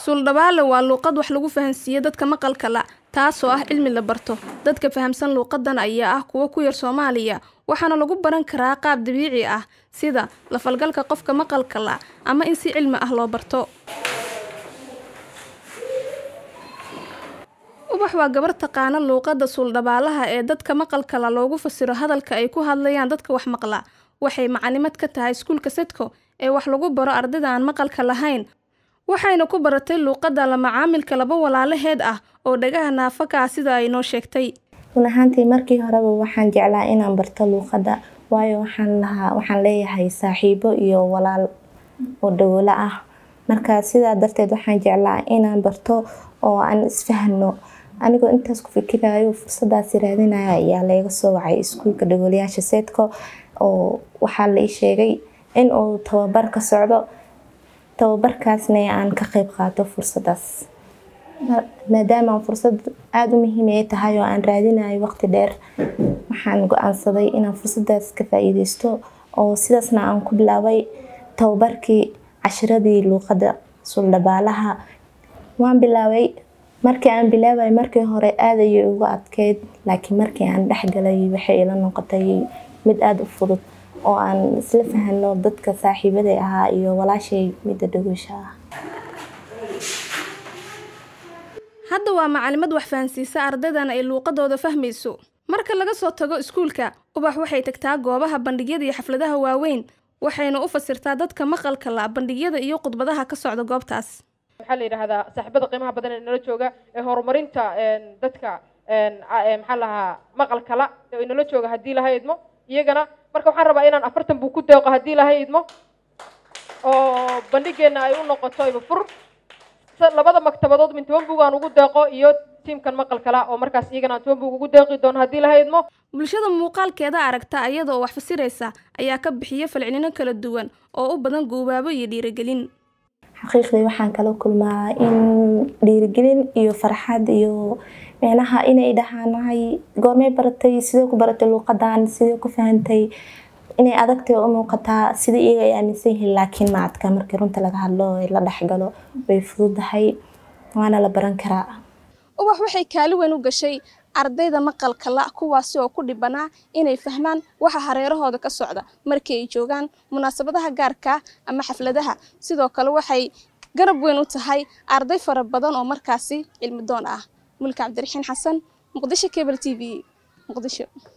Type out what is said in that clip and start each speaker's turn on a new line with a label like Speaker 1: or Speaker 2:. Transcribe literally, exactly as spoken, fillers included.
Speaker 1: Suldhabaale waa luqad wax lagu fahansiiyo dadka maqalka la, taasoo ah cilmi la barto. Dadka fahamsan luqadan ayaa ah kuwa ku yar Soomaaliya, waxaana lagu baran karaa qaab dabiici ah sida la falgalka qofka maqalka la ama in si cilmi ah loo barto. Ubax waa gabar taqaana luqadda Suldhabaalaha ee dadka maqalka la loogu fasiro hadalka ay ku hadlayaan dadka wax maqla. Waxay macallimad ka tahay iskuulka Sedco ee wax lagu baro ardayda aan maqalka lahayn. Waxayna ku baratay luqadda la macaamilka laba walaalaheed ah oo dhagaha naafaka ah sida ay noo sheegtay.
Speaker 2: Run ahaantii markii horeba waxaan jeclaa inaan barto luqadda waayo waxaan lahaa waxaan leeyahay saaxiibo iyo walaal oo dhagoole ah. Marka sidaa darteed waxaan jeclaa inaan barto oo aan isfahano. Anigoo intaas ku fikirayo fursadaas raadinaya ayaa laga soo wacay iskuulka dhagoolayaasha Sedco oo waxaa la ii sheegay in uu tababar ka socdo. tababarkaasna aan ka qayb qaato fursadaas maadaama fursad aad u muhiim ah tahay oo aan raadinayo waqti dheer waxaan go'aansaday inaan fursadaas ka faa'iideysto oo sidaasna aan ku bilaabay tababarkii casharadii luqadda Suldhabaalaha. waan bilaabay markii aan bilaabay markii hore aad ayay uga adkeyd laakiin markii aan dhex galay waxay ila noqotay mid aad u fudud oo aan isla fahano dadka saaxiibada ahaa iyo walaashay midda dhagoosha ah.
Speaker 1: Hadda waa macallimad wax fahansiisa ardaydan ay luqadooda fahmayso. Marka laga soo tago iskuulka, Ubax waxay tagtaa goobaha bandhigyada iyo xafladaha waaweyn, waxayna u fasirtaa dadka maqalka la bandhigyada iyo khudbadaha ka socda goobtaas.
Speaker 3: Waxaa la yiraahdaa saaxiibada qiimaha badan ee nala jooga ee horumarinta dadka maxaa lahaa maqalka la ee nala jooga hadii la haydmo iyagana marka waxaan rabaa inaan afartan buu ku deeqo hadii la haydmo oo bandhigeena ay u noqoto iba fur labada maktabadood min toban buug aan ugu deeqo iyo tiimkan maqalka la oo markaas iyagana toban buug ugu deeqi doon hadii la haydmo.
Speaker 1: Bulshada muuqaalkeeda aragta ayadoo wax fasiraysa ayaa ka bixiya falcelino kala duwan oo u badan goobaabo iyo dhiirigelin.
Speaker 2: xaqiiqdii waxaan kala kulmaa in dhiirigelin iyo farxad iyo meelaha inay dhahaanahay goormay baratay sidoo ku baratay luqadan sidoo ku fahantay inay adagtay oo muuqataa sida iyaga ay aaminsan yihiin laakiin ma adka markii runta laga hadlo la dhaxgalo way fududahay waana la baran karaa.
Speaker 1: Ubax waxay kaalin weyn u gashay ardayda maqalka la kuwaas oo ku dhibanaa inay fahmaan waxa hareerahooda ka socda markay ay joogaan munaasabadaha gaarka ama xafladaha. Sidoo kale waxay garab weyn u tahay arday fara badan oo markaasi cilmi doon ah. Mulka Cabdiraxiin Xasan, Muqdisho Cable T V, Muqdisho.